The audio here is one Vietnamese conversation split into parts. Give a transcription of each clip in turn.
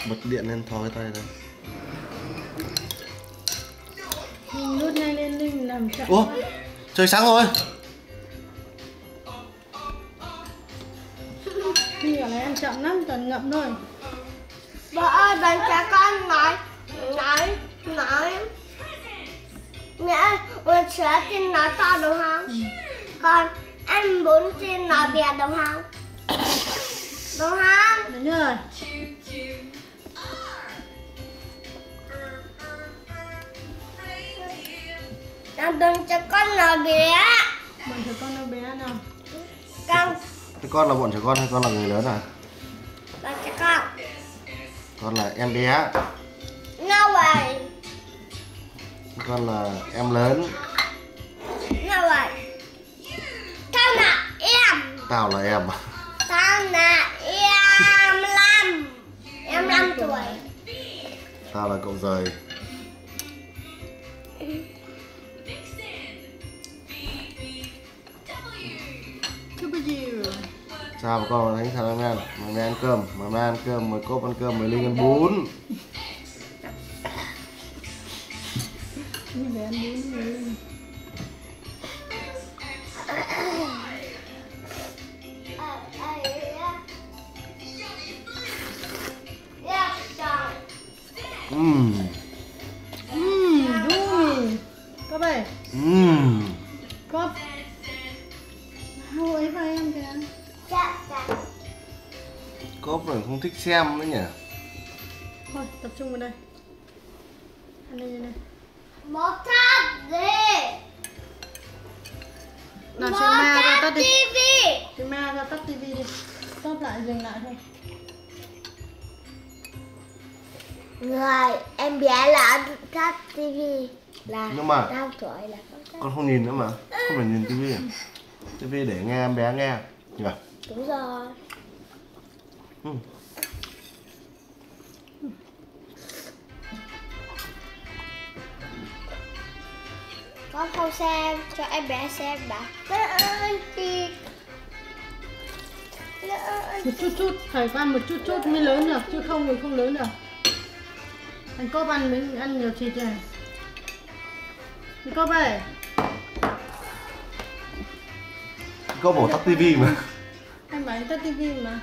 Bật điện lên thò cái tay ra. Nút nhanh lên đi, làm chậm. Ủa, trời sáng rồi. Khi ở này ăn chậm lắm, toàn ngậm thôi. Bà ơi, bạn trẻ con nói mẹ ơi, sữa xin nói to đúng không? Còn em muốn xin nói bé đúng không? Đúng không? Đúng rồi. Làm đừng cho con nói bé. Bọn trẻ con nó bé nào. Con Cái con là bọn trẻ con hay con là người lớn à? là trẻ con. Con là em bé. Nào vậy? Con là em lớn. Nào vậy? Tao là em. Tao là em. Tao là em 5 tuổi. Tao là cậu rời. Chào bà con thánh thờ mẹ ăn cơm, mẹ ăn cơm, mời cô ăn cơm, mời Linh ăn bún. Đi về ăn bún đi. Vui. Có vậy. Có. Hô ấy vào em kìa. Cốp này không thích xem nữa nhỉ? Thôi tập trung vào đây. Ăn đây này. Một thắt gì? Nào Một chị Ma ra tắt đi. tivi. Chị Ma ra tắt tivi đi. Stop lại dừng lại thôi. Người em bé là tắt tivi là Nhưng mà 5 tuổi là con không nhìn nữa mà, không phải nhìn tivi. Tivi để nghe em bé nghe nhỉ? đúng rồi. Con không xem, cho em bé xem đã. Mẹ ơi chị. Mẹ ơi. Một chút, phải ăn một chút mới lớn được, chứ không thì không lớn được. Anh Cốp ăn mới ăn nhiều thịt này. Anh Cốp ơi. Cốp bảo tắt tivi mà. Anh bảo anh tắt tivi mà.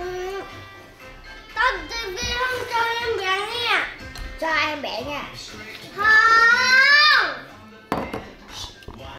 Tắt tivi không cho em bé nghe. Cho em bé nghe.